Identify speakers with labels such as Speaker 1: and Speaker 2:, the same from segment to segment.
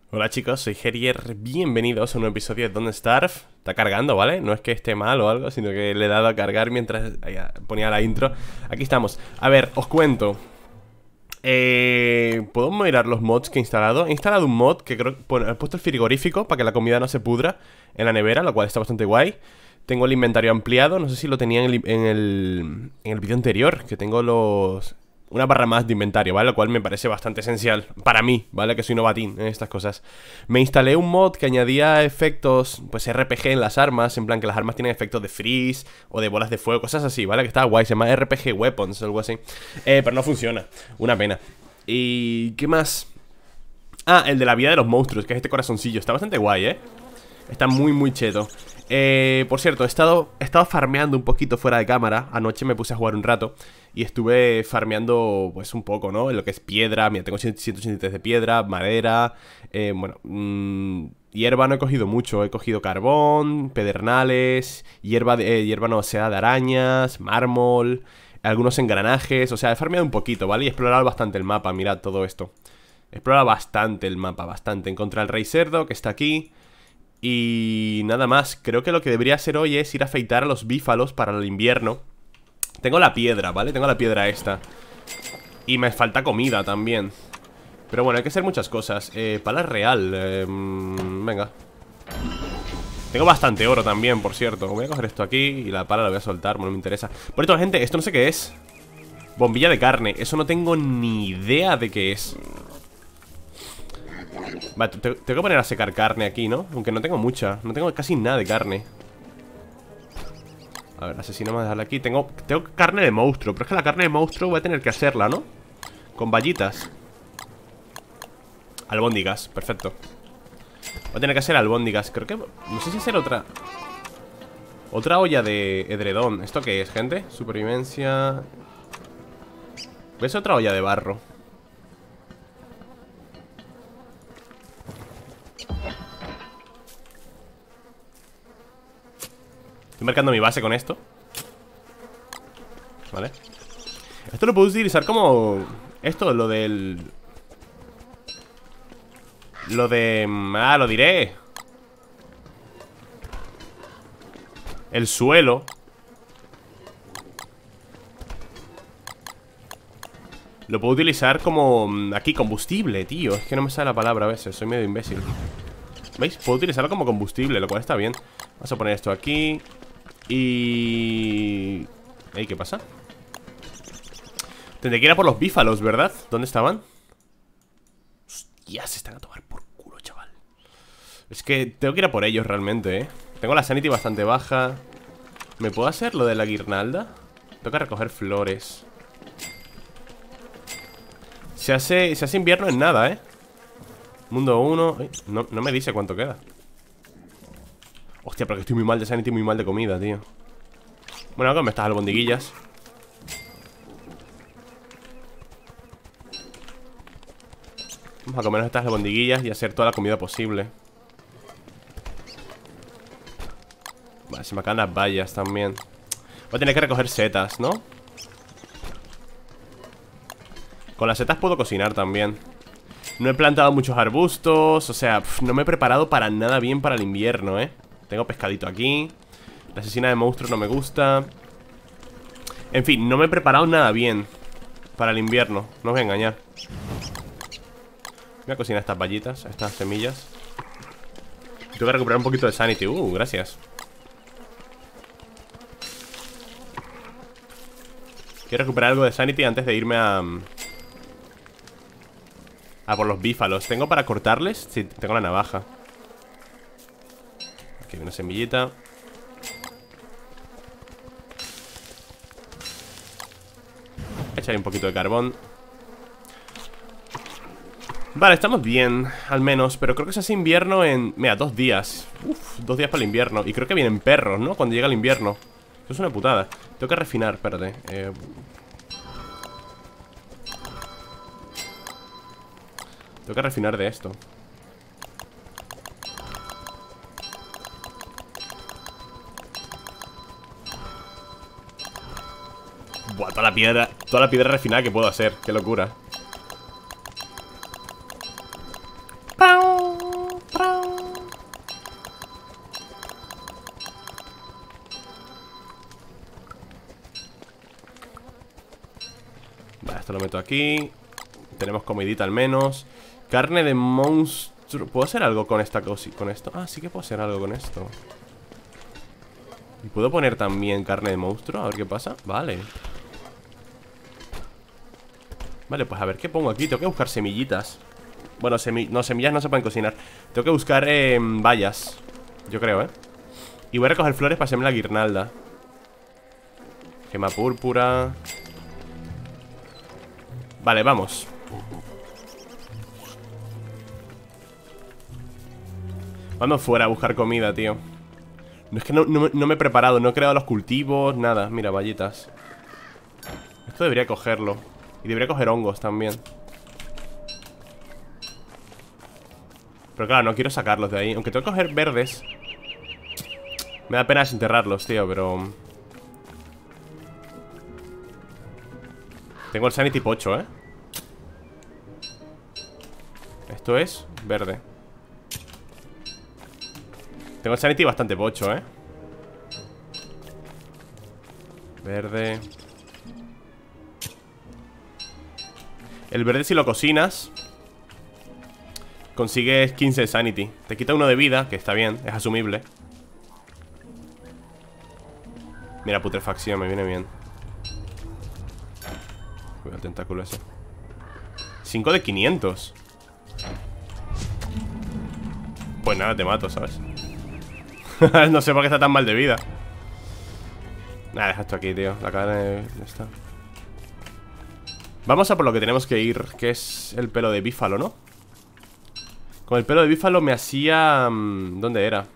Speaker 1: Hola chicos, soy Gerier, bienvenidos a un nuevo episodio de Don't Starve. Está cargando, ¿vale? No es que esté mal o algo, sino que le he dado a cargar mientras ponía la intro. Aquí estamos. A ver, os cuento. ¿Puedo mirar los mods que he instalado? He instalado un mod que creo... Bueno, he puesto el frigorífico para que la comida no se pudra en la nevera, lo cual está bastante guay. Tengo el inventario ampliado, no sé si lo tenía en el vídeo anterior, que tengo una barra más de inventario, ¿vale? Lo cual me parece bastante esencial para mí, ¿vale? Que soy novatín en estas cosas. Me instalé un mod que añadía efectos, pues RPG en las armas, en plan que las armas tienen efectos de freeze o de bolas de fuego, cosas así, ¿vale? Que está guay, se llama RPG Weapons, algo así. Pero no funciona, una pena. ¿Y qué más? Ah, el de la vida de los monstruos, que es este corazoncillo, está bastante guay, ¿eh? Está muy cheto. Por cierto, he estado farmeando un poquito fuera de cámara. Anoche me puse a jugar un rato y estuve farmeando pues un poco, ¿no? En lo que es piedra, mira, tengo 183 de piedra, madera. Hierba no he cogido mucho, he cogido carbón, pedernales, hierba no, seda de arañas, mármol, algunos engranajes. O sea, he farmeado un poquito, ¿vale? Y he explorado bastante el mapa, mirad todo esto. He explorado bastante el mapa, bastante. Encontré al rey cerdo, que está aquí. Y nada más, creo que lo que debería hacer hoy es ir a afeitar a los bífalos para el invierno. Tengo la piedra, ¿vale? Tengo la piedra esta. Y me falta comida también. Pero bueno, hay que hacer muchas cosas. Pala real, venga. Tengo bastante oro también, por cierto. Voy a coger esto aquí y la pala la voy a soltar, no me interesa. Por cierto, gente, esto no sé qué es. Bombilla de carne, eso no tengo ni idea de qué es. Vale, tengo que poner a secar carne aquí, ¿no? Aunque no tengo mucha, no tengo casi nada de carne. A ver, asesino, vamos a dejarla aquí. Tengo carne de monstruo, pero es que la carne de monstruo voy a tener que hacerla, ¿no? Con vallitas. Albóndigas, perfecto. Voy a tener que hacer albóndigas. Creo que... No sé si hacer otra olla de edredón. ¿Esto qué es, gente? Supervivencia. Voy a hacer otra olla de barro. Estoy marcando mi base con esto. Vale. Esto lo puedo utilizar como... Esto, lo del... Lo de... Ah, lo diré. El suelo. Lo puedo utilizar como... Aquí, combustible, tío. Es que no me sale la palabra a veces, soy medio imbécil. ¿Veis? Puedo utilizarlo como combustible, lo cual está bien. Vamos a poner esto aquí. Y... Ey, ¿qué pasa? Tendré que ir a por los bífalos, ¿verdad? ¿Dónde estaban? Hostia, se están a tomar por culo, chaval. Es que tengo que ir a por ellos realmente, ¿eh? Tengo la sanity bastante baja. ¿Me puedo hacer lo de la guirnalda? Tengo que recoger flores. Se hace invierno en nada, ¿eh? Mundo 1. No me dice cuánto queda. Hostia, pero que estoy muy mal de sanity, muy mal de comida, tío. Bueno, acá me estas albondiguillas. Vamos a comernos estas albondiguillas y hacer toda la comida posible. Vale, se me acaban las bayas también. Voy a tener que recoger setas, ¿no? Con las setas puedo cocinar también. No he plantado muchos arbustos. O sea, no me he preparado para nada bien para el invierno, ¿eh? Tengo pescadito aquí. La asesina de monstruos no me gusta. En fin, no me he preparado nada bien para el invierno, no os voy a engañar. Voy a cocinar estas vallitas, estas semillas. Tengo que recuperar un poquito de sanity. Gracias. Quiero recuperar algo de sanity antes de irme a por los bífalos. ¿Tengo para cortarles? Sí, tengo la navaja. Aquí hay una semillita. Echaré un poquito de carbón. Vale, estamos bien, al menos. Pero creo que se hace invierno en... Mira, 2 días. 2 días para el invierno. Y creo que vienen perros, ¿no? Cuando llega el invierno. Eso es una putada. Tengo que refinar, espérate. Tengo que refinar de esto. Buah, toda la piedra refinada que puedo hacer. Qué locura. ¡Pau! lo meto aquí. Tenemos comidita al menos. Carne de monstruo. ¿Puedo hacer algo con esta cosa? ¿Con esto? Ah, sí que puedo hacer algo con esto. ¿Y puedo poner también carne de monstruo? A ver qué pasa. Vale. Vale, pues a ver qué pongo aquí. Tengo que buscar semillitas. Bueno, no, semillas no se pueden cocinar. Tengo que buscar bayas. Yo creo, ¿eh? Y voy a recoger flores para hacerme la guirnalda. Gema púrpura. Vale, vamos. Vamos fuera a buscar comida, tío. No es que no me he preparado. No he creado los cultivos, nada. Mira, vallitas. Esto debería cogerlo. Y debería coger hongos también. Pero claro, no quiero sacarlos de ahí. Aunque tengo que coger verdes. Me da pena desenterrarlos, tío, pero... Tengo el Sanity 8, ¿eh? Esto es verde. Tengo el Sanity bastante pocho, ¿eh? Verde. El verde si lo cocinas consigues 15 de Sanity. Te quita uno de vida, que está bien, es asumible. Mira, putrefacción, me viene bien. Cuidado el tentáculo ese. 5 de 500. Pues nada, te mato, ¿sabes? No sé por qué está tan mal de vida. Nada, deja esto aquí, tío. La carne está. Vamos a por lo que tenemos que ir, que es el pelo de bífalo, ¿no? Con el pelo de bífalo me hacía... ¿Dónde era?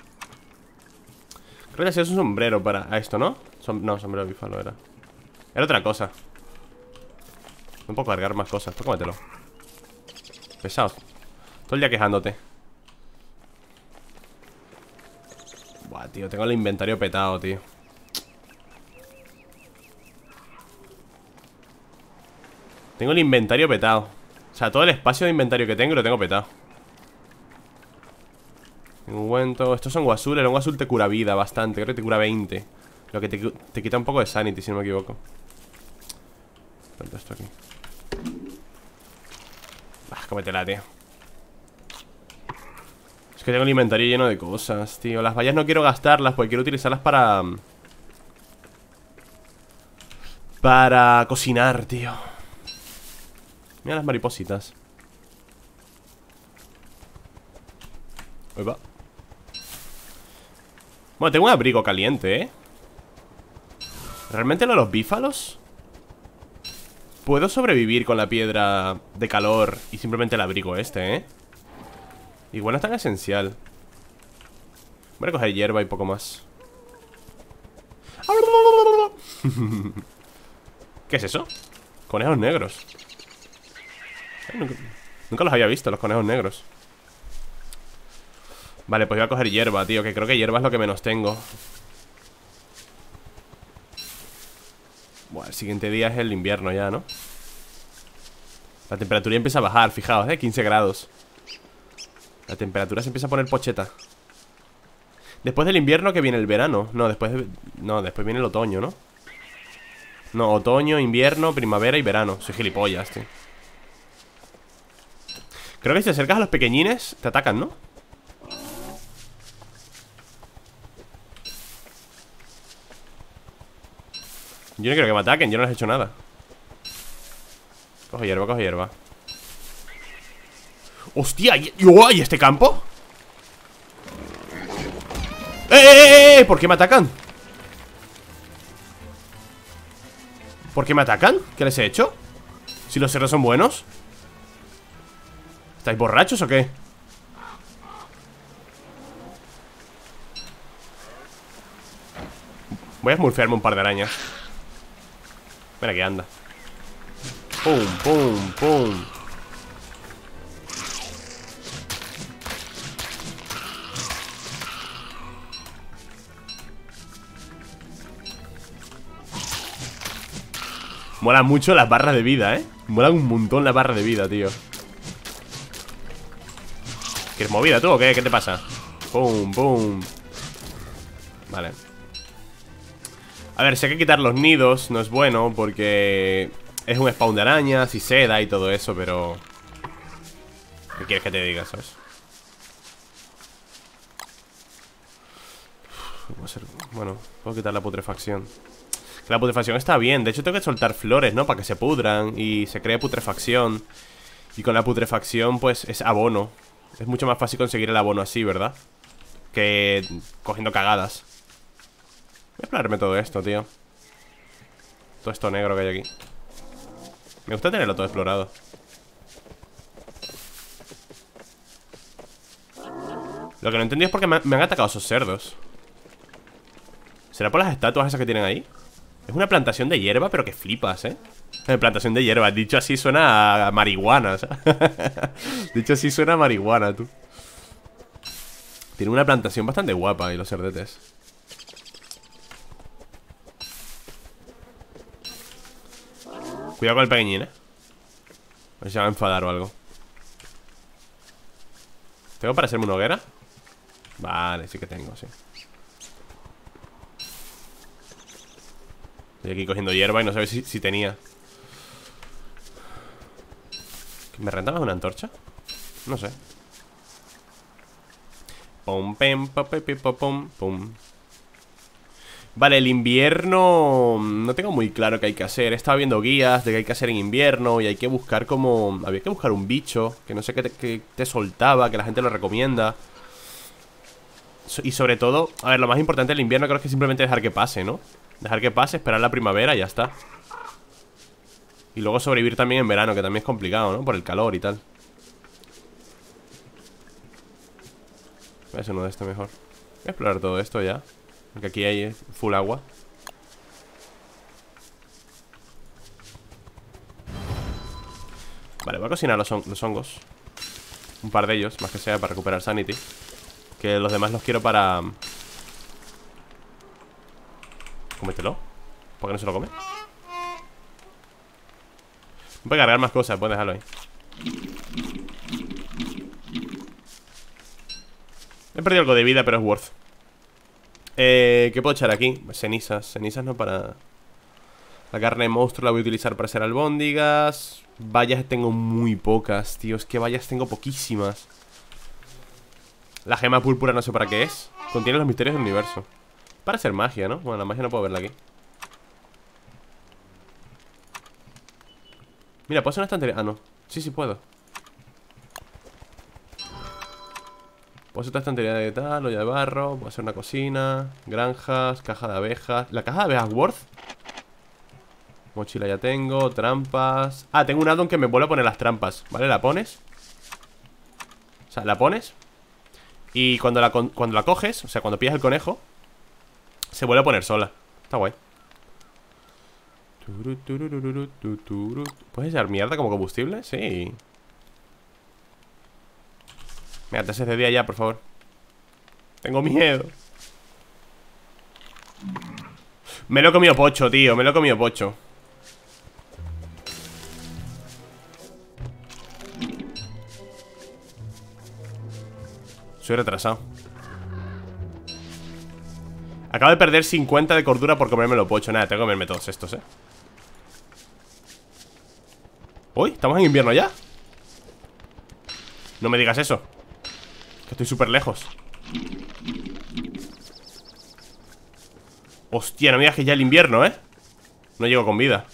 Speaker 1: Creo que hacía un sombrero para... A esto, ¿no? No, sombrero de bífalo era. Era otra cosa. No puedo cargar más cosas. Pues cómetelo. Pesado. Todo el día quejándote. Buah, tío, tengo el inventario petado, tío. Tengo el inventario petado. O sea, todo el espacio de inventario que tengo lo tengo petado. Ungüento. Estos son hongo azul. El hongo azul te cura vida bastante. Creo que te cura 20. Lo que te quita un poco de sanity, si no me equivoco. Ponte esto aquí. Cómetela, tío. Es que tengo el inventario lleno de cosas, tío. Las vallas no quiero gastarlas porque quiero utilizarlas para cocinar, tío. Mira las maripositas. Ahí va. Bueno, tengo un abrigo caliente, ¿eh? ¿Realmente lo de los bífalos? Puedo sobrevivir con la piedra de calor y simplemente el abrigo este, ¿eh? Igual no es tan esencial. Voy a coger hierba y poco más. ¿Qué es eso? Conejos negros. Nunca los había visto, los conejos negros. Vale, pues voy a coger hierba, tío. Que creo que hierba es lo que menos tengo. Buah, el siguiente día es el invierno ya, ¿no? La temperatura ya empieza a bajar, fijaos, 15 grados. La temperatura se empieza a poner pocheta. Después del invierno que viene el verano. No, después viene el otoño, ¿no? No, otoño, invierno, primavera y verano. Soy gilipollas, tío. Creo que si te acercas a los pequeñines te atacan, ¿no? Yo no quiero que me ataquen, yo no les he hecho nada. Coge hierba, coge hierba. ¡Hostia! ¿Y este campo? ¡Eh! ¿Por qué me atacan? ¿Por qué me atacan? ¿Qué les he hecho? Si los cerros son buenos. ¿Estáis borrachos o qué? Voy a smurfearme un par de arañas. Mira que anda. Pum, pum, pum. Mola mucho las barras de vida, Mola un montón la barra de vida, tío. ¿Quieres movida tú o qué? ¿Qué te pasa? Pum, pum. Vale. A ver, si hay que quitar los nidos, no es bueno porque Es un spawn de arañas y seda y todo eso, pero... ¿qué quieres que te diga, sabes? Bueno, puedo quitar la putrefacción. La putrefacción está bien. De hecho tengo que soltar flores, ¿no? Para que se pudran y se cree putrefacción. Y con la putrefacción, pues, es abono. Es mucho más fácil conseguir el abono así, ¿verdad? Que cogiendo cagadas. Voy a explorarme todo esto, tío. Todo esto negro que hay aquí. Me gusta tenerlo todo explorado. Lo que no entendí es por qué me han atacado esos cerdos. ¿Será por las estatuas esas que tienen ahí? Es una plantación de hierba, pero que flipas, ¿eh? Plantación de hierba. Dicho así suena a marihuana, ¿sabes? Dicho así suena a marihuana, tú. Tiene una plantación bastante guapa ahí los cerdetes. Cuidado con el pequeñín, ¿eh? A ver si se va a enfadar o algo. ¿Tengo para hacerme una hoguera? Vale, sí que tengo, sí. Estoy aquí cogiendo hierba y no sabes si tenía. ¿Me renta más una antorcha? No sé. Pum, pem, pum, pum. Vale, el invierno no tengo muy claro qué hay que hacer. He estado viendo guías de qué hay que hacer en invierno y hay que buscar como... había que buscar un bicho que no sé qué te soltaba, que la gente lo recomienda. Y sobre todo, a ver, lo más importante del invierno creo que es simplemente dejar que pase, ¿no? Dejar que pase, esperar la primavera y ya está. Y luego sobrevivir también en verano, que también es complicado, ¿no? Por el calor y tal. Voy a hacer uno de este mejor. Voy a explorar todo esto ya. Porque aquí hay full agua. Vale, voy a cocinar los hongos. Un par de ellos, más que sea para recuperar sanity. Que los demás los quiero para... cómetelo. ¿Por qué no se lo come? Voy a cargar más cosas, puedes dejarlo ahí. He perdido algo de vida, pero es worth. ¿Qué puedo echar aquí? Cenizas. Cenizas no para... la carne de monstruo la voy a utilizar para hacer albóndigas. Vallas tengo muy pocas, tío. Es que vallas tengo poquísimas. La gema púrpura no sé para qué es. Contiene los misterios del universo. Para hacer magia, ¿no? Bueno, la magia no puedo verla aquí. Mira, ¿puedo hacer una estantería? Ah, no. Sí, sí puedo. Puedo hacer otra estantería de tal, olla de barro. Puedo hacer una cocina, granjas, caja de abejas. ¿La caja de abejas worth? Mochila ya tengo, trampas. Ah, tengo un addon que me vuelve a poner las trampas. ¿Vale? La pones. O sea, la pones. Y cuando la coges, o sea, cuando pillas el conejo, se vuelve a poner sola. Está guay. ¿Puedes echar mierda como combustible? Sí. Mira, te haces de día ya, por favor. Tengo miedo. Me lo he comido pocho, tío. Me lo he comido pocho. Soy retrasado. Acabo de perder 50 de cordura por comérmelo pocho. Nada, tengo que comerme todos estos, Uy, ¿estamos en invierno ya? No me digas eso. Que estoy súper lejos. Hostia, no me digas que ya el invierno, No llego con vida.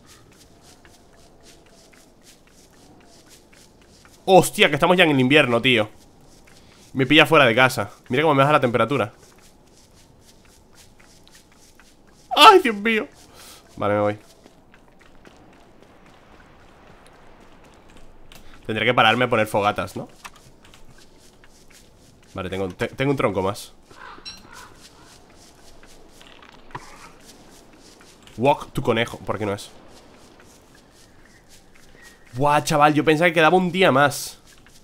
Speaker 1: Hostia, que estamos ya en el invierno, tío. Me pilla fuera de casa. Mira cómo me baja la temperatura. ¡Ay, Dios mío! Vale, me voy. Tendré que pararme a poner fogatas, ¿no? Vale, tengo un tronco más. Walk tu conejo. ¿Por qué no es? Buah, chaval, yo pensaba que quedaba un día más.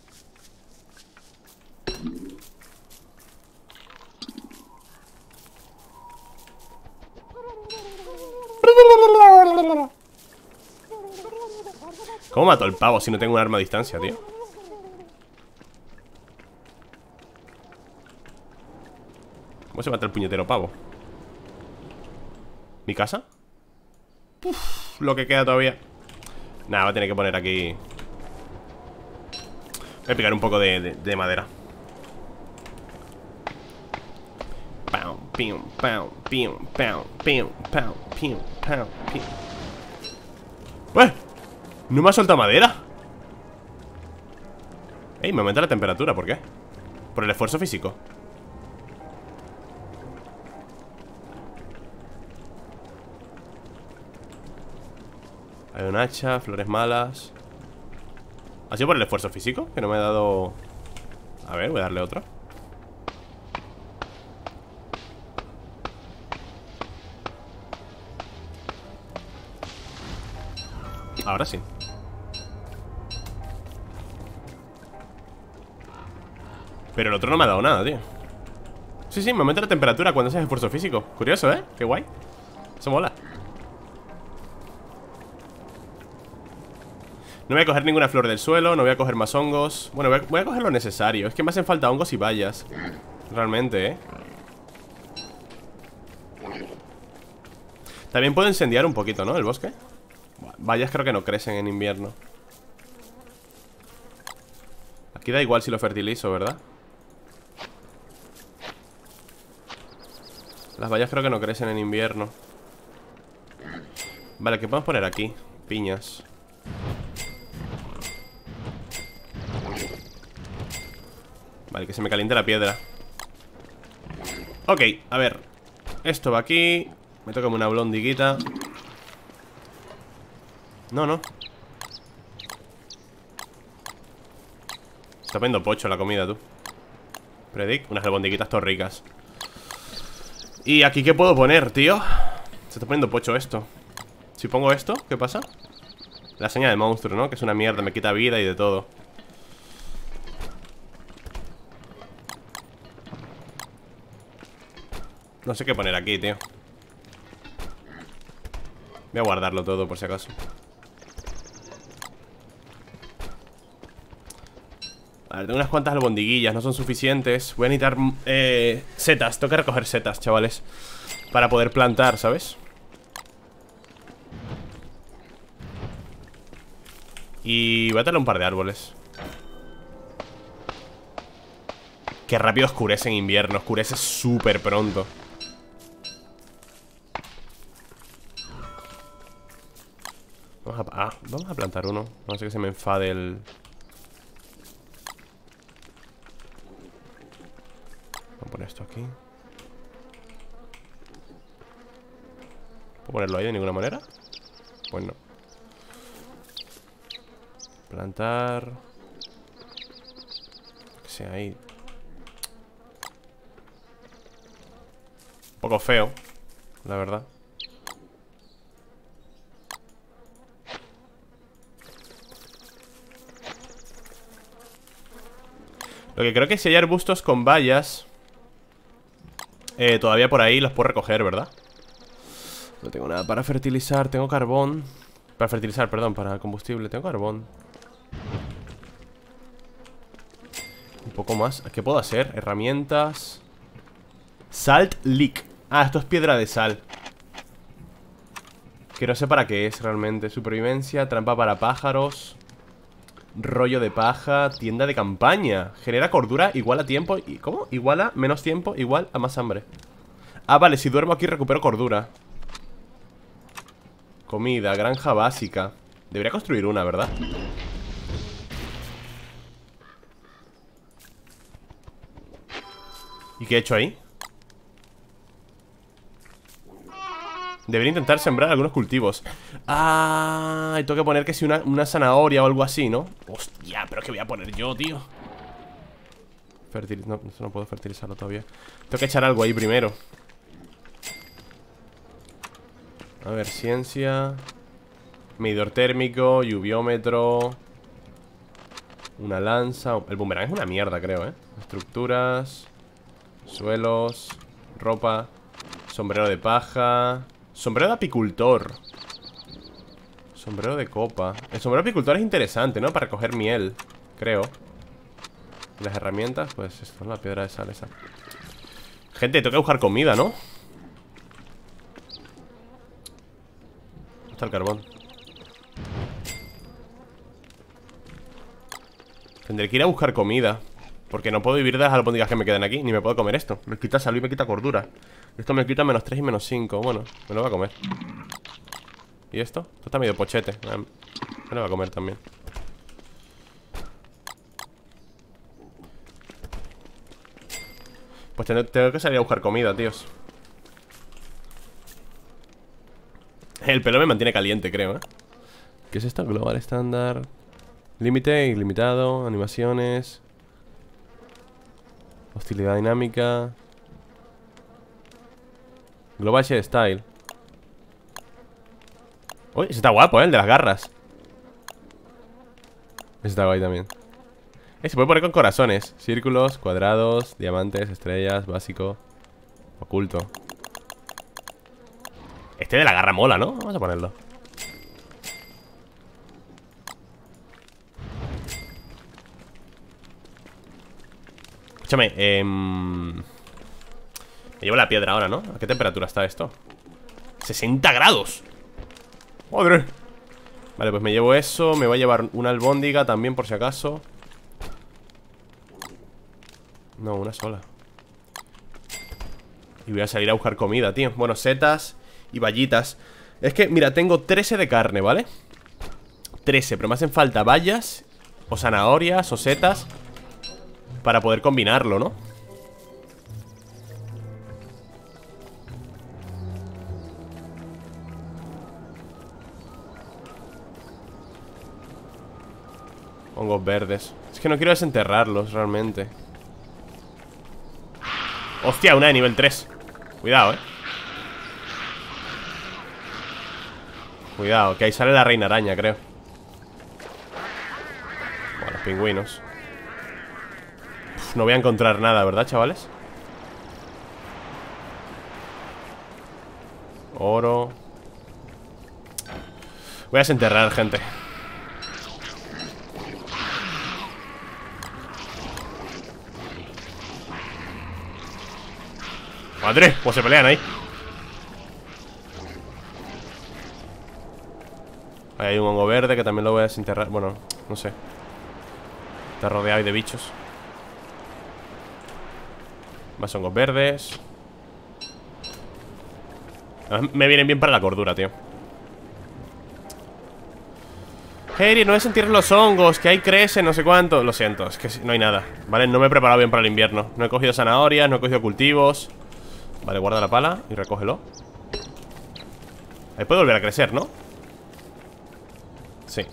Speaker 1: ¿Cómo mato al pavo si no tengo un arma a distancia, tío? ¿Cómo se mata el puñetero pavo? ¿Mi casa? Uf, lo que queda todavía. Nada, va a tener que poner aquí. Voy a picar un poco de madera. Pam, pim, pam, pim, pam, pim, pam, pim, pam, pim. ¡Ueh! ¿No me ha soltado madera? Ey, me aumenta la temperatura, ¿por qué? Por el esfuerzo físico. Hay un hacha, flores malas. ¿Ha sido por el esfuerzo físico? Que no me ha dado... A ver, voy a darle otro. Ahora sí. Pero el otro no me ha dado nada, tío. Sí, sí, me aumenta la temperatura cuando haces esfuerzo físico. Curioso, ¿eh? Qué guay. Eso mola. No voy a coger ninguna flor del suelo. No voy a coger más hongos. Bueno, voy a coger lo necesario. Es que me hacen falta hongos y bayas. Realmente, ¿eh? También puedo incendiar un poquito, ¿no? El bosque. Bayas creo que no crecen en invierno. Aquí da igual si lo fertilizo, ¿verdad? Las bayas creo que no crecen en invierno. Vale, ¿qué podemos poner aquí? Piñas. Vale, que se me caliente la piedra. Ok, a ver. Esto va aquí. Me toca una blondiguita. No, no. Está poniendo pocho la comida, tú. Predict, unas albondiguitas todas ricas. ¿Y aquí qué puedo poner, tío? Se está poniendo pocho esto. Si pongo esto, ¿qué pasa? La seña de monstruo, ¿no? Que es una mierda, me quita vida y de todo. No sé qué poner aquí, tío. Voy a guardarlo todo por si acaso. A ver, tengo unas cuantas albondiguillas, no son suficientes. Voy a necesitar setas, tengo que recoger setas, chavales, para poder plantar, ¿sabes? Y voy a traer un par de árboles. Qué rápido oscurece en invierno, oscurece súper pronto. Vamos a plantar uno. No sé que se me enfade el... Voy a poner esto aquí. ¿Puedo ponerlo ahí de ninguna manera? Pues no. Plantar. Que sea ahí. Un poco feo, la verdad. Lo que creo que si hay arbustos con bayas todavía por ahí los puedo recoger, ¿verdad? No tengo nada para fertilizar, tengo carbón. Para fertilizar, perdón, para combustible. Tengo carbón. Un poco más. ¿Qué puedo hacer? Herramientas. Salt leak. Ah, esto es piedra de sal. Que no sé para qué es realmente. Supervivencia, trampa para pájaros. Rollo de paja, tienda de campaña. Genera cordura igual a tiempo. ¿Cómo? Igual a menos tiempo, igual a más hambre. Ah, vale, si duermo aquí recupero cordura. Comida, granja básica. Debería construir una, ¿verdad? ¿Y qué he hecho ahí? Debería intentar sembrar algunos cultivos. Ah, y tengo que poner que si una zanahoria o algo así, ¿no? Hostia, pero ¿qué voy a poner yo, tío? No, eso no puedo fertilizarlo todavía. Tengo que echar algo ahí primero. A ver, ciencia. Medidor térmico, lluviómetro. Una lanza. El boomerang es una mierda, creo, ¿eh? Estructuras. Suelos. Ropa. Sombrero de paja. Sombrero de apicultor. Sombrero de copa. El sombrero de apicultor es interesante, ¿no? Para recoger miel, creo. Y las herramientas, pues esto, la piedra de sal esa. Gente, tengo que buscar comida, ¿no? ¿Dónde está el carbón? Tendré que ir a buscar comida, porque no puedo vivir de las albóndigas que me quedan aquí. Ni me puedo comer esto. Me quita salud y me quita cordura. Esto me quita -3 y -5. Bueno, me lo voy a comer. ¿Y esto? Esto está medio pochete. Me lo voy a comer también. Pues tengo que salir a buscar comida, tíos. El pelo me mantiene caliente, creo, ¿eh? ¿Qué es esto? Global estándar. Límite, ilimitado, animaciones. Hostilidad dinámica. Global Share Style. Uy, ese está guapo, ¿eh? El de las garras. Ese está guay también. Se puede poner con corazones. Círculos, cuadrados, diamantes, estrellas, básico, oculto. Este de la garra mola, ¿no? Vamos a ponerlo. Escúchame, me llevo la piedra ahora, ¿no? ¿A qué temperatura está esto? 60 grados. ¡Madre! Vale, pues me llevo eso. Me voy a llevar una albóndiga también por si acaso. No, una sola. Y voy a salir a buscar comida, tío. Bueno, setas y bayitas. Es que, mira, tengo 13 de carne, ¿vale? 13, pero me hacen falta bayas o zanahorias o setas para poder combinarlo, ¿no? Hongos verdes. Es que no quiero desenterrarlos realmente. Hostia, una de nivel 3. Cuidado, Cuidado, que ahí sale la reina araña, creo. Bueno, los pingüinos. No voy a encontrar nada, ¿verdad, chavales? Oro. Voy a desenterrar, gente. ¡Madre! Pues se pelean ahí. Ahí hay un hongo verde que también lo voy a desenterrar. Bueno, no sé. Está rodeado ahí de bichos. Más hongos verdes. Me vienen bien para la cordura, tío. Harry, no desentierres los hongos, que ahí crecen, no sé cuánto. Lo siento, es que no hay nada. Vale, no me he preparado bien para el invierno. No he cogido zanahorias, no he cogido cultivos. Vale, guarda la pala y recógelo. Ahí puede volver a crecer, ¿no? Sí.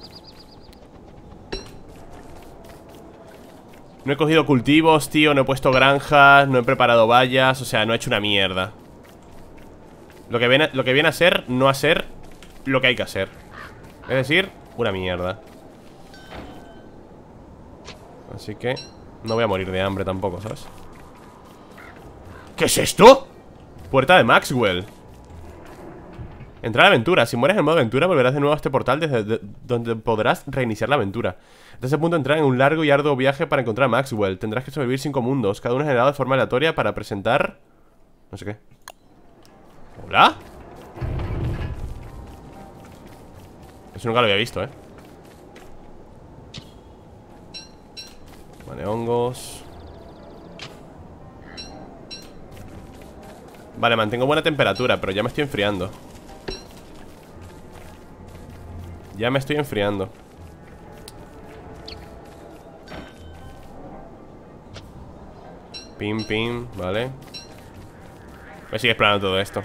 Speaker 1: No he cogido cultivos, tío. No he puesto granjas, no he preparado vallas. O sea, no he hecho una mierda. Lo que viene a ser no hacer lo que hay que hacer. Es decir, una mierda. Así que no voy a morir de hambre tampoco, ¿sabes? ¿Qué es esto? Puerta de Maxwell. Entrar a la aventura. Si mueres en modo aventura, volverás de nuevo a este portal desde donde podrás reiniciar la aventura. Desde ese punto entrar en un largo y arduo viaje para encontrar a Maxwell. Tendrás que sobrevivir 5 mundos, cada uno generado de forma aleatoria para presentar... no sé qué. ¿Hola? Eso nunca lo había visto, Vale, hongos. Vale, mantengo buena temperatura, pero ya me estoy enfriando. Ya me estoy enfriando. Pim, pim, vale. Voy a seguir explorando todo esto.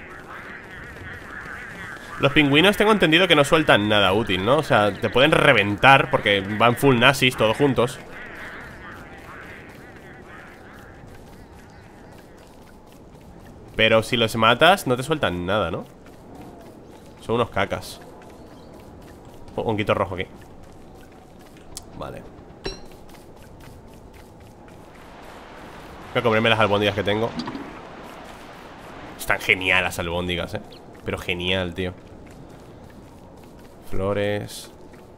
Speaker 1: Los pingüinos tengo entendido que no sueltan nada útil, ¿no? O sea, te pueden reventar porque van full nazis todos juntos. Pero si los matas, no te sueltan nada, ¿no? Son unos cacas. Un honguito rojo aquí. Vale. Voy a comerme las albóndigas que tengo. Están genial las albóndigas, pero genial, tío. Flores.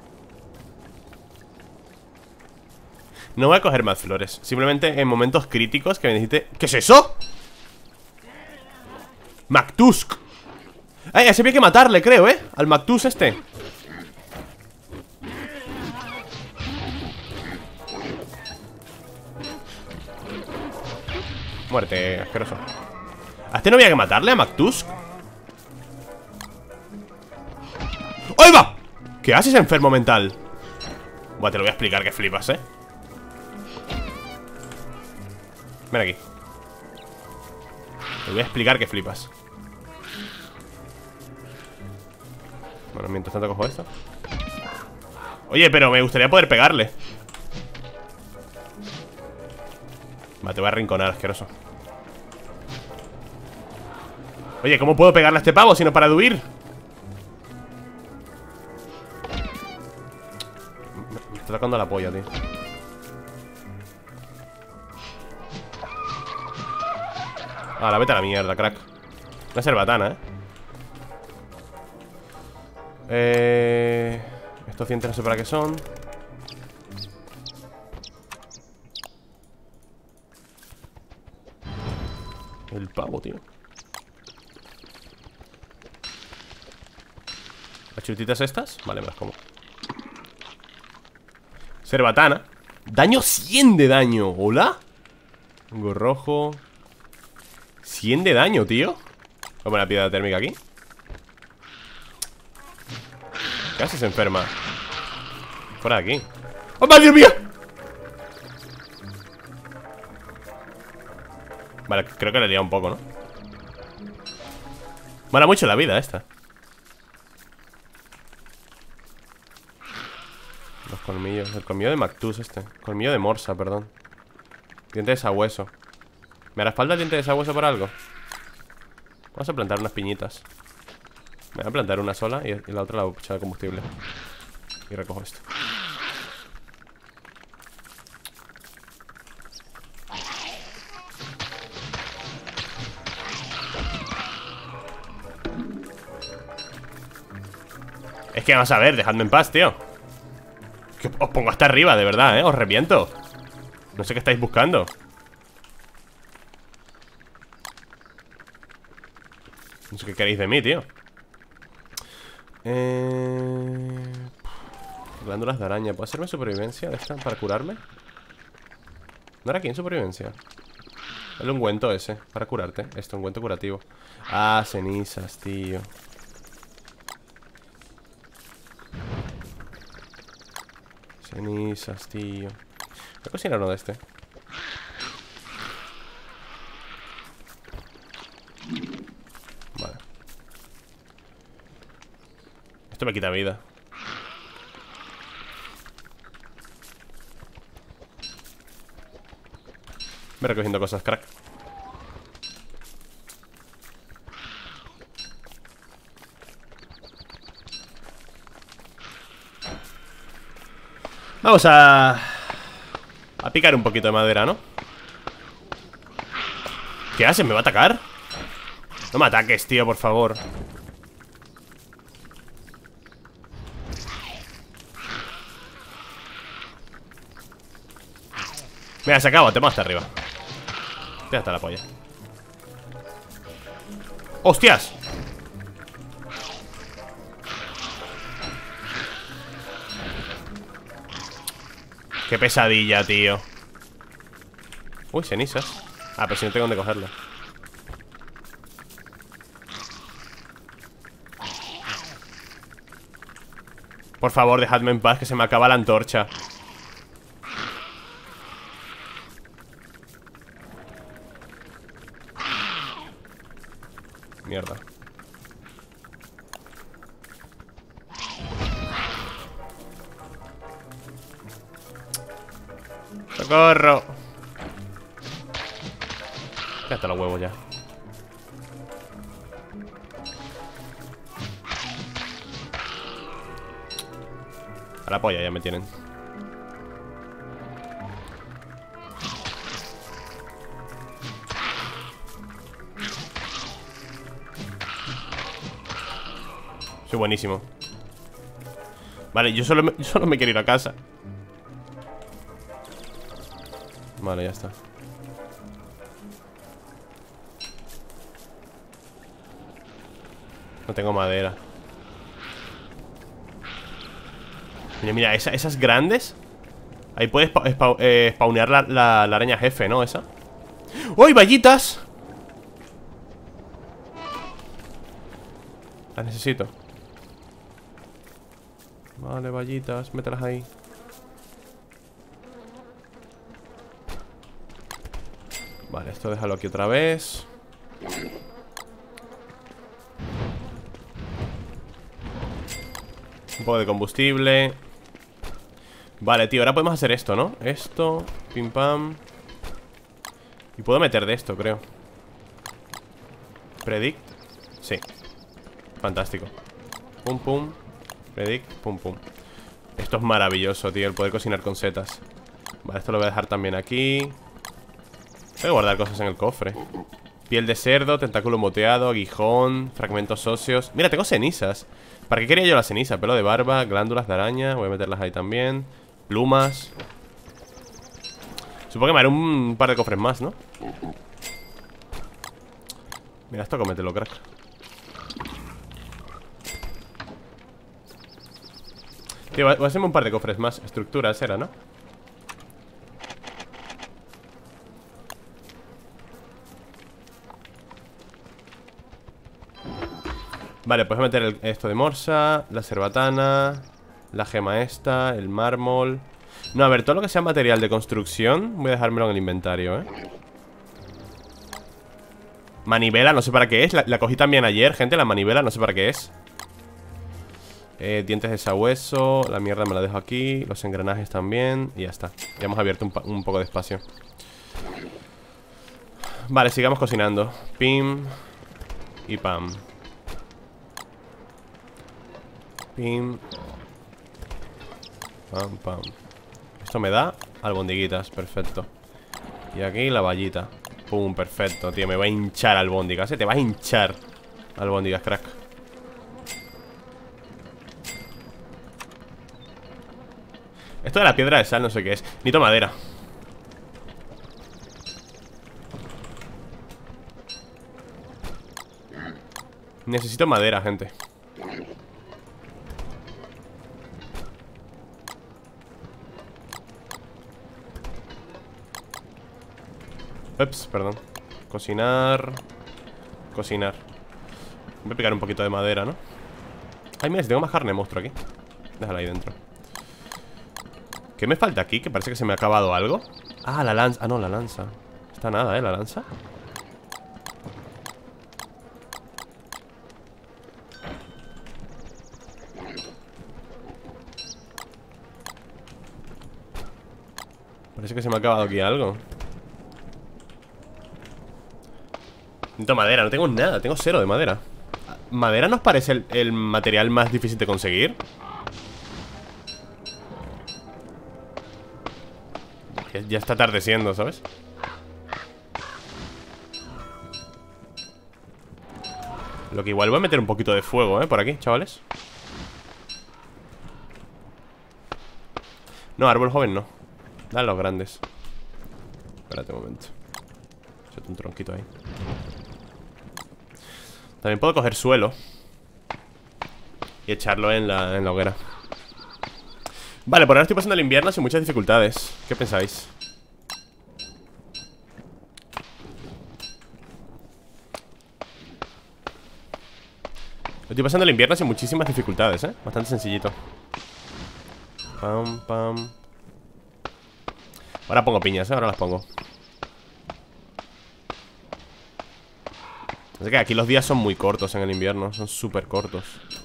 Speaker 1: No voy a coger más flores. Simplemente en momentos críticos que me necesite... ¿Qué es eso? Mactusk. Ay, a ese había que matarle, creo, al Mactus este. Muerte, asqueroso. ¿A este no había que matarle, a Mactusk? ¡Ahí va! ¿Qué haces, enfermo mental? Buah, te lo voy a explicar que flipas, Ven aquí. Te voy a explicar que flipas. Bueno, mientras tanto cojo esto. Oye, pero me gustaría poder pegarle. Va, te voy a arrinconar, asqueroso. Oye, ¿cómo puedo pegarle a este pavo si no para de huir? Me está tocando la polla, tío. Ah, vete a la mierda, crack. Una cerbatana, estos dientes no sé para qué son. El pavo, tío. ¿Las chuletitas estas? Vale, me las como. Cerbatana. Daño 100 de daño. ¿Hola? Hongo rojo. 100 de daño, tío. Voy a poner la piedra térmica aquí. ¿Qué haces, enferma? Fuera de aquí. ¡Oh, Dios mío! Vale, creo que le he liado un poco, ¿no? Mola mucho la vida esta. Los colmillos. El colmillo de Mactus este. Colmillo de Morsa, perdón. Diente de sabueso. ¿Me hará falta diente de sabueso para algo? Vamos a plantar unas piñitas. Me voy a plantar una sola y la otra la voy a echar de combustible. Y recojo esto. Es que vamos a ver, dejadme en paz, tío. Que os pongo hasta arriba, de verdad, os reviento. No sé qué estáis buscando. No sé qué queréis de mí, tío. Glándulas de araña. ¿Puedo hacerme supervivencia de esta para curarme? ¿No era aquí en supervivencia? El ungüento ese, para curarte. Esto, ungüento curativo. Ah, cenizas, tío. Cenizas, tío. Voy a cocinar uno de este. Vale. Esto me quita vida. Voy recogiendo cosas, crack. Vamos a picar un poquito de madera, ¿no? ¿Qué haces? ¿Me va a atacar? No me ataques, tío, por favor. Mira, se acaba, te vas hasta arriba. Te hasta la polla. ¡Hostias! Qué pesadilla, tío. Uy, cenizas. Ah, pero si no tengo dónde cogerlo. Por favor, dejadme en paz, que se me acaba la antorcha. Mierda. ¡Socorro! Ya está los huevos ya. A la polla ya me tienen. Soy buenísimo. Vale, yo solo me quiero ir a casa. Vale, ya está. No tengo madera. Mira, mira, esas grandes. Ahí puedes spawnear la araña jefe, ¿no? Esa. ¡Uy, vallitas! Las necesito. Vale, vallitas, mételas ahí. Vale, esto déjalo aquí otra vez. Un poco de combustible. Vale, tío, ahora podemos hacer esto, ¿no? Esto, pim pam. Y puedo meter de esto, creo. Predict. Sí. Fantástico. Pum pum. Predict, pum pum. Esto es maravilloso, tío, el poder cocinar con setas. Vale, esto lo voy a dejar también aquí. Voy a guardar cosas en el cofre. Piel de cerdo, tentáculo moteado, aguijón, fragmentos óseos. Mira, tengo cenizas. ¿Para qué quería yo la ceniza? Pelo de barba, glándulas de araña. Voy a meterlas ahí también. Plumas. Supongo que me haré un par de cofres más, ¿no? Mira, esto cómetelo, crack. Tío, voy a hacerme un par de cofres más. Estructuras era, ¿no? Vale, pues voy a meter esto de morsa, la cerbatana, la gema esta, el mármol. No, a ver, todo lo que sea material de construcción voy a dejármelo en el inventario, Manivela, no sé para qué es. La cogí también ayer, gente, la manivela, no sé para qué es. Dientes de sabueso. La mierda me la dejo aquí. Los engranajes también. Y ya está. Ya hemos abierto un poco de espacio. Vale, sigamos cocinando. Pim. Y pam. Pim. Pam, pam. Esto me da albondiguitas, perfecto. Y aquí la vallita. Pum, perfecto, tío, me va a hinchar albóndigas, te va a hinchar albóndigas, crack. Esto de la piedra de sal no sé qué es. Necesito madera. Necesito madera, gente. Ups, perdón. Cocinar. Cocinar. Voy a picar un poquito de madera, ¿no? Ay, mira, si tengo más carne de monstruo aquí. Déjala ahí dentro. ¿Qué me falta aquí? Que parece que se me ha acabado algo. Ah, la lanza. Ah, no, la lanza. Está nada, la lanza. Parece que se me ha acabado aquí algo. Necesito madera, no tengo nada, tengo 0 de madera. ¿Madera nos parece el material más difícil de conseguir? Ya está atardeciendo, ¿sabes? Lo que igual voy a meter un poquito de fuego, por aquí, chavales. No, árbol joven no. Dale los grandes. Espérate un momento. Échate un tronquito ahí. También puedo coger suelo y echarlo en la hoguera. Vale, por ahora estoy pasando el invierno sin muchas dificultades. ¿Qué pensáis? Estoy pasando el invierno sin muchísimas dificultades, bastante sencillito. Pam, pam. Ahora pongo piñas, ahora las pongo. Es que aquí los días son muy cortos en el invierno. Son súper cortos.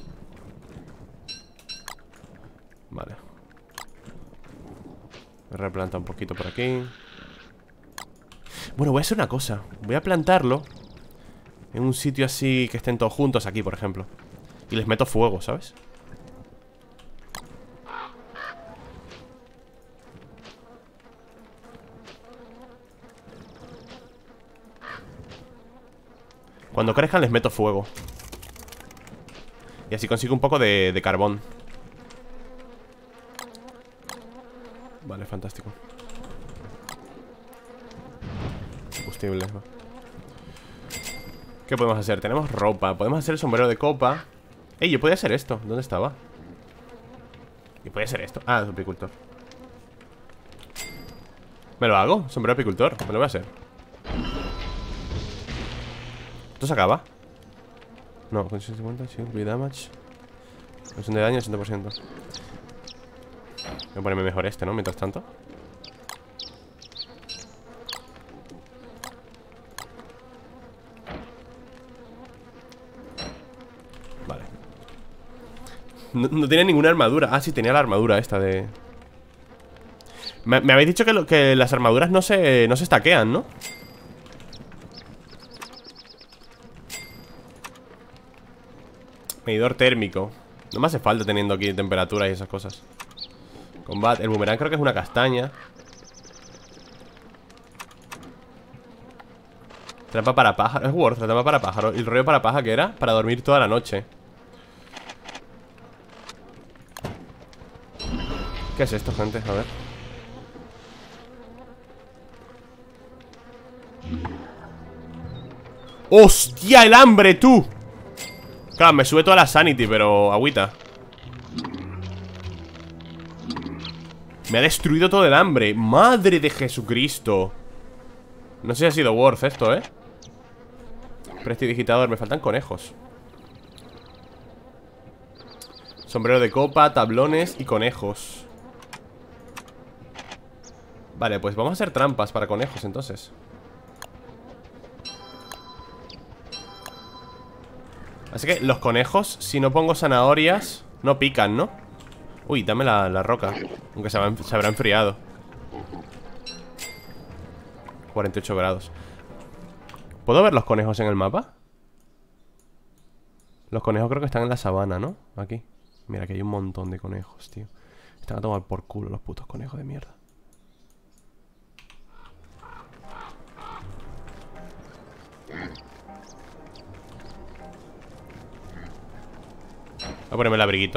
Speaker 1: Vale. Voy a replantar un poquito por aquí. Bueno, voy a hacer una cosa. Voy a plantarlo en un sitio así que estén todos juntos. Aquí, por ejemplo. Y les meto fuego, ¿sabes? Cuando crezcan les meto fuego. Y así consigo un poco de carbón. Vale, fantástico. Combustible. ¿Qué podemos hacer? Tenemos ropa. Podemos hacer el sombrero de copa. Ey, yo podía hacer esto. ¿Dónde estaba? Yo podía hacer esto. Ah, es apicultor. ¿Me lo hago? Sombrero apicultor. Me lo voy a hacer. ¿Esto se acaba? No, con 150, sí, be damage. Reducción de daño, 80%. Voy a ponerme mejor este, ¿no? Mientras tanto. Vale. No tiene ninguna armadura. Ah, sí, tenía la armadura esta de... Me habéis dicho que las armaduras no se stackean, ¿no? Medidor térmico. No me hace falta teniendo aquí temperaturas y esas cosas. Combate. El boomerang creo que es una castaña. Trampa para pájaro. Es Worth, la trampa para pájaro. ¿Y el rollo para paja que era? Para dormir toda la noche. ¿Qué es esto, gente? A ver. ¡Hostia, el hambre, tú! Claro, me sube toda la sanity, pero agüita. Me ha destruido todo el hambre. ¡Madre de Jesucristo! No sé si ha sido worth esto, ¿eh? Prestidigitador, me faltan conejos. Sombrero de copa, tablones y conejos. Vale, pues vamos a hacer trampas para conejos entonces. Así que los conejos, si no pongo zanahorias, no pican, ¿no? Uy, dame la roca. Aunque se habrá enfriado. 48 grados. ¿Puedo ver los conejos en el mapa? Los conejos creo que están en la sabana, ¿no? Aquí. Mira, que hay un montón de conejos, tío. Están a tomar por culo los putos conejos de mierda. Voy a ponerme el abriguito.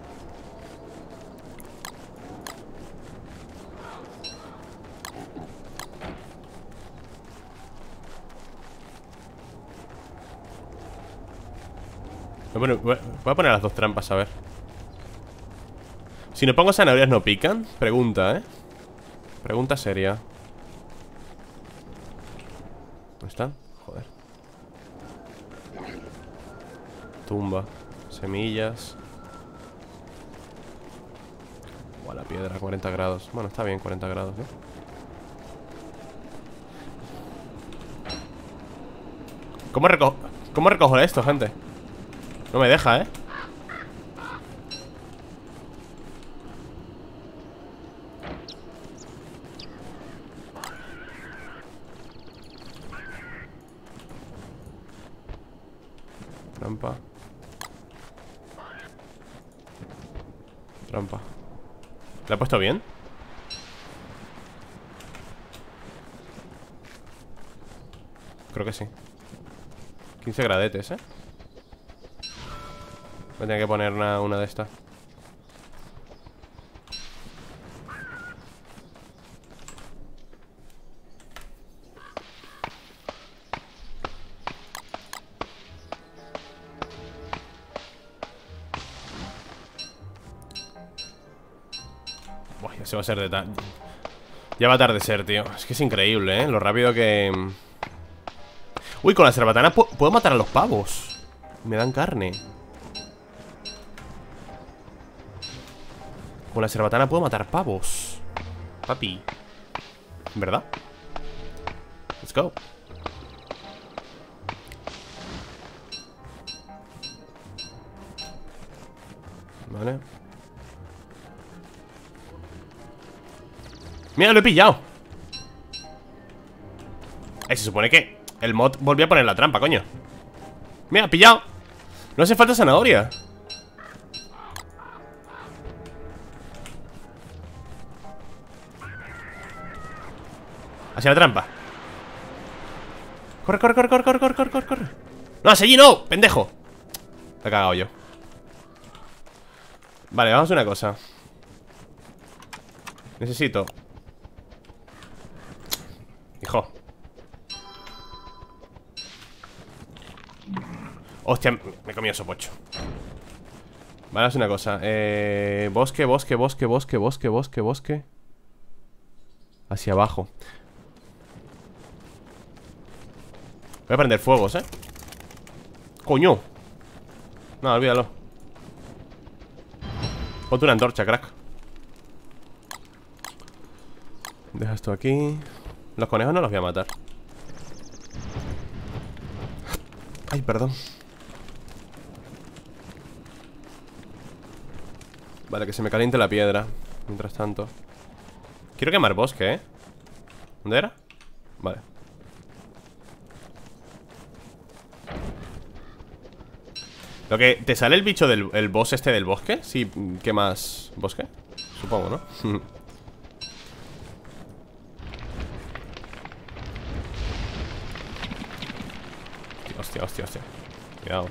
Speaker 1: Voy a poner las dos trampas, a ver. Si no pongo zanahorias, ¿no pican? Pregunta, ¿eh? Pregunta seria. ¿Dónde están? Joder. Tumba. Semillas. Buah, la piedra, 40 grados. Bueno, está bien, 40 grados, ¿no? ¿Cómo recojo esto, gente? No me deja, ¿eh? Trampa. Trampa. ¿La he puesto bien? Creo que sí. 15 gradetes, ¿eh? Voy a tener que poner una de estas. Buah, ya se va a ser de tal. Ya va a atardecer, tío. Es que es increíble, ¿eh? Lo rápido que... Uy, con la cerbatana puedo matar a los pavos. Me dan carne. Con la cerbatana puedo matar pavos. Papi. ¿Verdad? Let's go. Vale. Mira, lo he pillado. Se supone que el mod volvió a poner la trampa, coño. Mira, pillado. No hace falta zanahoria. Hacia la trampa. Corre, corre, corre, corre, corre, corre, corre, corre. No, hacia allí no, pendejo. Me he cagado yo. Vale, vamos a una cosa. Necesito. Hijo. Hostia, me he comido sopocho. Vale, vamos a una cosa. Bosque, bosque, bosque, bosque, bosque, bosque, bosque. Hacia abajo. Voy a prender fuegos, ¡Coño! No, olvídalo. Ponte una antorcha, crack. Deja esto aquí. Los conejos no los voy a matar. Ay, perdón. Vale, que se me caliente la piedra. Mientras tanto quiero quemar bosque, ¿eh? ¿Dónde era? Vale. Lo que... ¿Te sale el bicho del el boss este del bosque? Si quemas bosque. Supongo, ¿no? Hostia, hostia, hostia. Cuidado.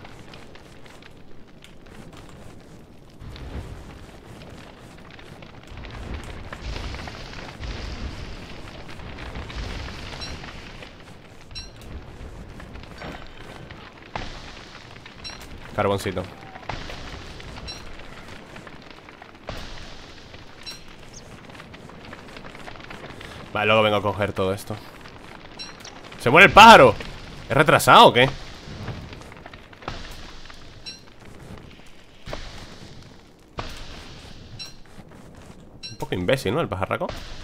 Speaker 1: Carboncito. Vale, luego vengo a coger todo esto. ¡Se muere el pájaro! ¿Es retrasado o qué? Un poco imbécil, ¿no? El pajarraco.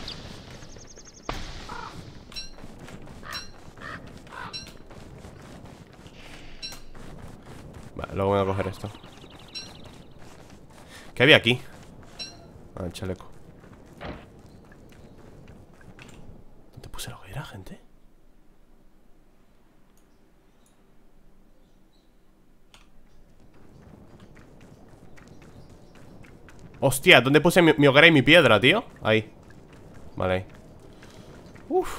Speaker 1: Vale, luego voy a coger esto. ¿Qué había aquí? Ah, el chaleco. ¿Dónde puse la hoguera, gente? Hostia, ¿dónde puse mi hoguera y mi piedra, tío? Ahí. Vale, ahí. Uf.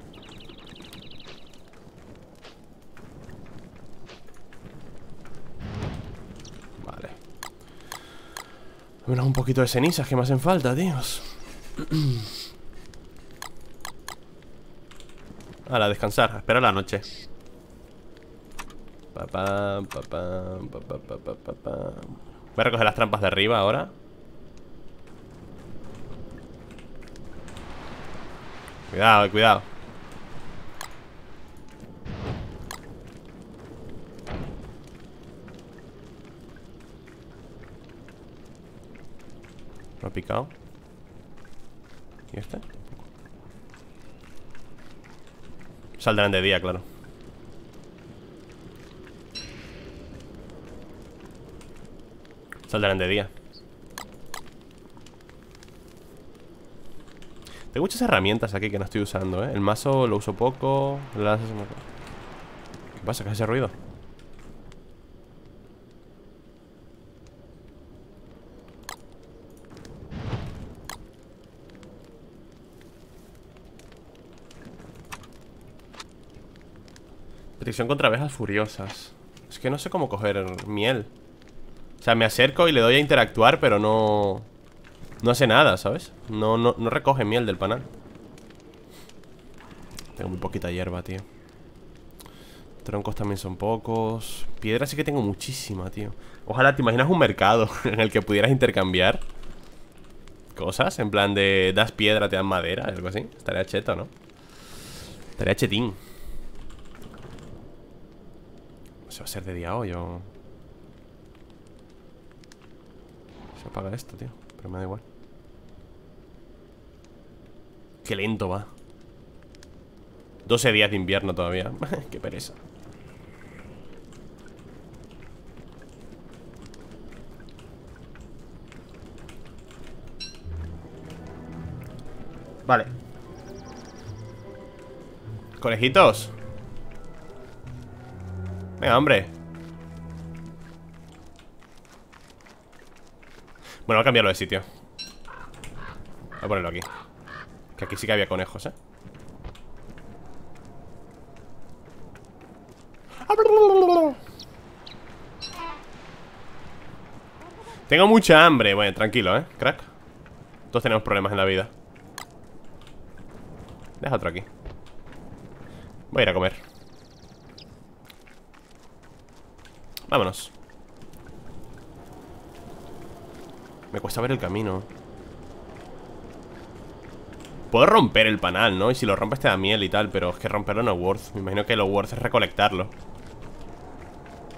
Speaker 1: Vale. Menos un poquito de cenizas que me hacen falta, tíos. A descansar, a esperar la noche. Voy a recoger las trampas de arriba ahora. Cuidado, cuidado. Lo he picado. ¿Y este? Saldrán de día, claro. Saldrán de día. Tengo muchas herramientas aquí que no estoy usando, ¿eh? El mazo lo uso poco. ¿Qué pasa? ¿Qué es ese ruido? Protección contra abejas furiosas. Es que no sé cómo coger miel. O sea, me acerco y le doy a interactuar, pero no... No hace nada, ¿sabes? No recoge miel del panal. Tengo muy poquita hierba, tío. Troncos también son pocos. Piedra sí que tengo muchísima, tío. Ojalá te imaginas un mercado en el que pudieras intercambiar cosas. En plan de das piedra, te dan madera, algo así. Estaría cheto, ¿no? Estaría chetín. ¿Se va a ser de día hoy o...? Se apaga esto, tío. Pero me da igual. Qué lento va. 12 días de invierno todavía. Qué pereza. Vale. Conejitos. Venga, hombre. Bueno, voy a cambiarlo de sitio. Voy a ponerlo aquí. Que aquí sí que había conejos, ¿eh? Tengo mucha hambre. Bueno, tranquilo, ¿eh? Crack. Todos tenemos problemas en la vida. Deja otro aquí. Voy a ir a comer. Vámonos. Me cuesta ver el camino. Puedo romper el panal, ¿no? Y si lo rompes te da miel y tal. Pero es que romperlo no es worth. Me imagino que lo worth es recolectarlo.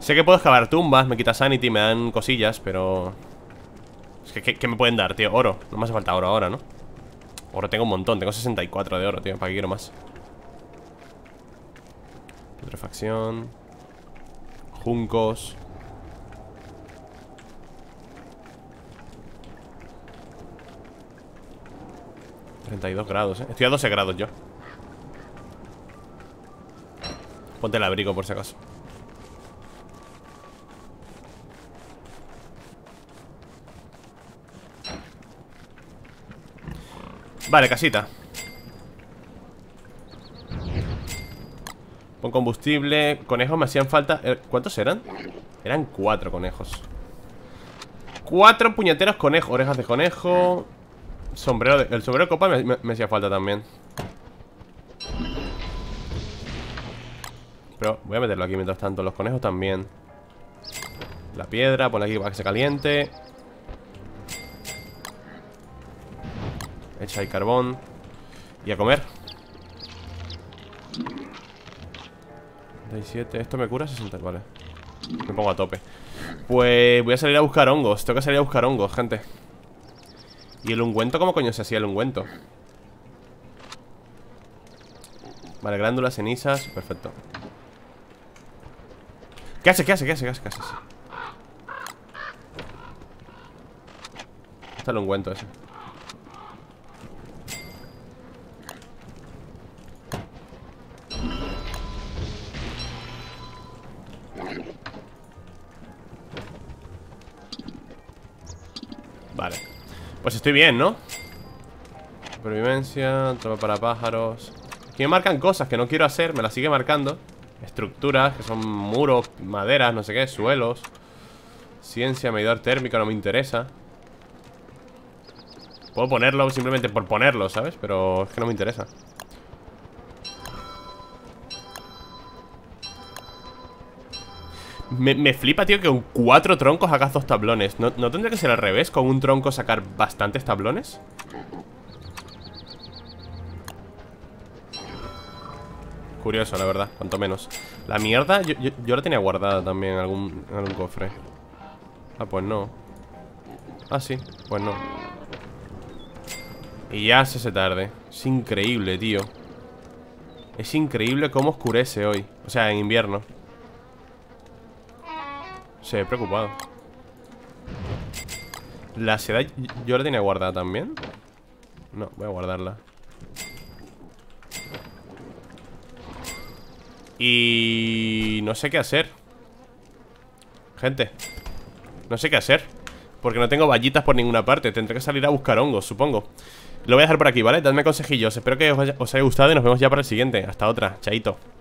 Speaker 1: Sé que puedo excavar tumbas, me quita sanity, me dan cosillas, pero... Es que, ¿qué me pueden dar, tío? Oro, no me hace falta oro ahora, ¿no? Oro tengo un montón, tengo 64 de oro, tío. ¿Para qué quiero más? Putrefacción. Juncos. $32, Estoy a 12 grados yo. Ponte el abrigo por si acaso. Vale, casita. Pon combustible. Conejos me hacían falta. ¿Cuántos eran? Eran 4 conejos. 4 puñeteros conejos. Orejas de conejo. Sombrero el sombrero de copa me hacía falta también. Pero voy a meterlo aquí mientras tanto. Los conejos también. La piedra, ponla aquí para que se caliente. Echa ahí carbón. Y a comer. 37, esto me cura 60, vale. Me pongo a tope. Pues voy a salir a buscar hongos. Tengo que salir a buscar hongos, gente. ¿Y el ungüento? ¿Cómo coño se hacía el ungüento? Vale, glándulas, cenizas, perfecto. ¿Qué haces? ¿Qué haces? ¿Qué haces? ¿Qué haces? ¿Qué haces? Está el ungüento ese. Vale. Pues estoy bien, ¿no? Supervivencia, trampa para pájaros. Aquí me marcan cosas que no quiero hacer. Me las sigue marcando. Estructuras, que son muros, maderas, no sé qué, suelos. Ciencia, medidor térmico, no me interesa. Puedo ponerlo simplemente por ponerlo, ¿sabes? Pero es que no me interesa. Me flipa, tío, que con 4 troncos hagas 2 tablones. ¿No tendría que ser al revés? ¿Con un tronco sacar bastantes tablones? Curioso, la verdad, cuanto menos. La mierda, yo la tenía guardada también en algún cofre. Ah, pues no. Ah, sí, pues no. Y ya se hace tarde. Es increíble, tío. Es increíble cómo oscurece hoy. O sea, en invierno. Se he preocupado. La seda yo la tenía guardada también. No, voy a guardarla. Y... no sé qué hacer. Gente, no sé qué hacer, porque no tengo vallitas por ninguna parte. Tendré que salir a buscar hongos, supongo. Lo voy a dejar por aquí, ¿vale? Dadme consejillos. Espero que os haya gustado y nos vemos ya para el siguiente. Hasta otra, chaito.